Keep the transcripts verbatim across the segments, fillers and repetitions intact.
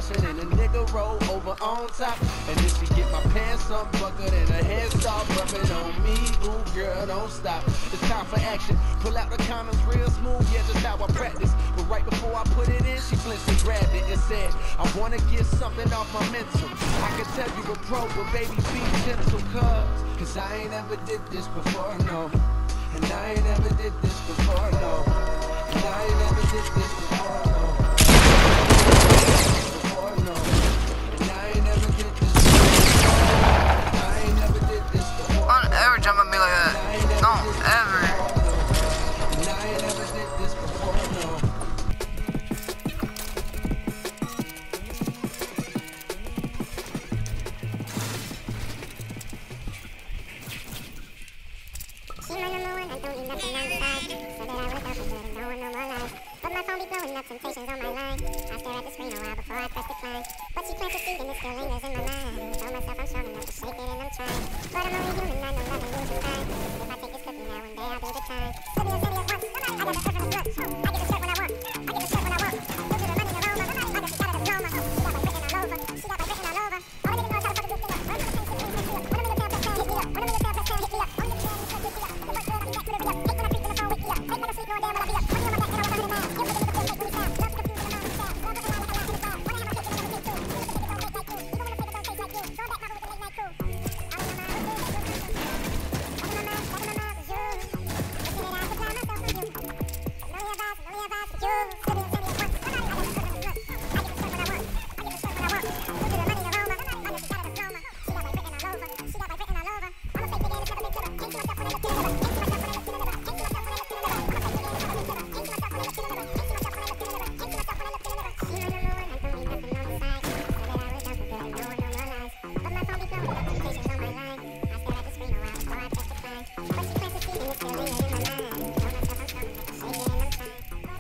discussion and a nigga roll over on top. And if she get my pants unbuckled and her head start rubbing on me, ooh girl, don't stop. It's time for action. Pull out the condoms real smooth, yeah, just how I practice. But right before I put it in, she flinched and grabbed it and said, I wanna get something off my mental. I can tell you a pro, but baby, be gentle, cuz. Cause I ain't ever did this before, no. And I ain't ever did this before, no. And I ain't ever did this before, no. Before, no. And I ain't never did this before. I ain't never did this before. Don't ever jump at me like that. Don't ever. And I ain't never did this before, no. She my number one, I don't need nothing on the side. So that I wake up and good and no one no more lies. But my phone be blowing up temptations on my line. I stare at the screen a while before I press decline. But she plants a seed and it still lingers in my mind. Told myself I'm strong enough to shake it and I'm trying. But I'm only human, I know nothing loses time. If I take this cookie now, one day I'll be the time. Could be as many as once. I got the earth in the blood. I get the shirt when I want. I get the shirt when I want. Go to the money and aroma. I got the got the diploma. She got my written all over. She got my written all over. All the niggas know how to fuck a good thing up. Run to the same shit, hit me up. One of them little tail hit me up. One of them little tail hit me up. Only the man who hit me up. The work good, I'm back to the up. Hate when I creep in the phone, wake me up. Hate when I sleep, no damn, I'll be up. Money on my back and I was a hundred miles. Give me the good thing, make me sound. Love the confused and I'm on the sound. Love the line like a line to the side. Wanna have my cake and never taste too. Even if it don't taste like you. Even when the flavor don't taste like you. Throw back mama with the late night crew. All in my mind, all in my mind, all in my mind was you. Wishing that I could blind myself from you. Know your vibes, know your vibes, but you. Could be as many as once. I got the earth in the blood. I get the shirt when I want. I get the shirt when I want. Go to the money and aroma. I know she got a diploma. She got my written all over. She got my written all over. I'm a fake nigga and it's never been clever. Ain't to myself when I look in the mirror. Ain't to myself when I look in the mirror. Ain't to myself when I look in the mirror. I'm a fake nigga and it's never been clever. Ain't to myself when I look in the mirror. Ain't to myself when I look in the mirror. Ain't to myself when I look in the mirror. She my number one, I don't need nothing on the side. So that I wake up and good and no one no more lies. But my phone be blowing up temptations on my line. I stare at the screen a while before I press decline. But she plants a seed and it still lingers in my mind. Told myself I'm strong enough to shake it and I'm trying.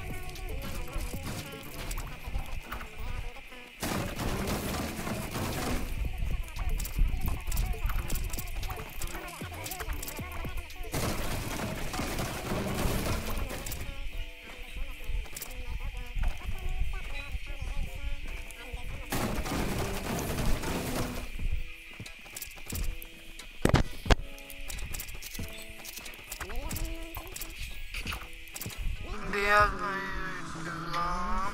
Do you have my long?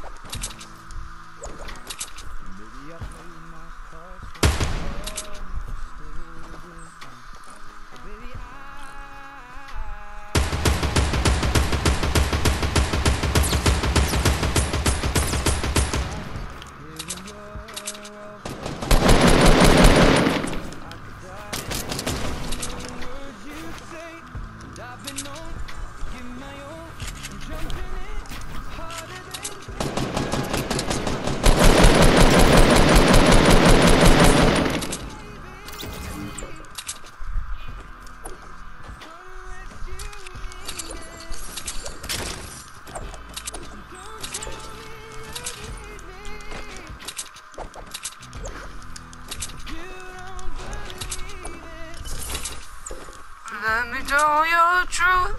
Let me know your truth,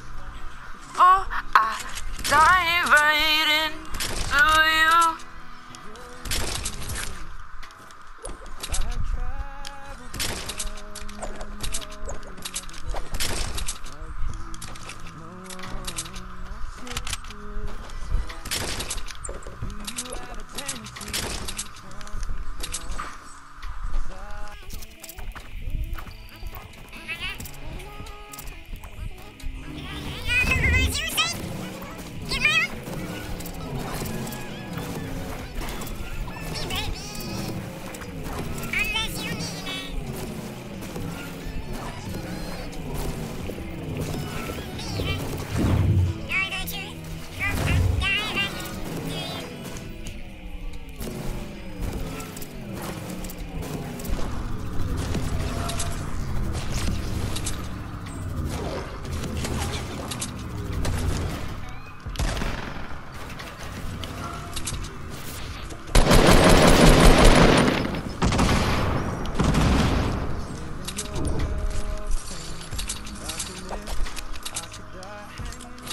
for I dive right into you.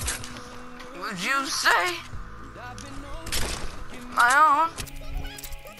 Would you say my own?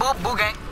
boo, boo gang.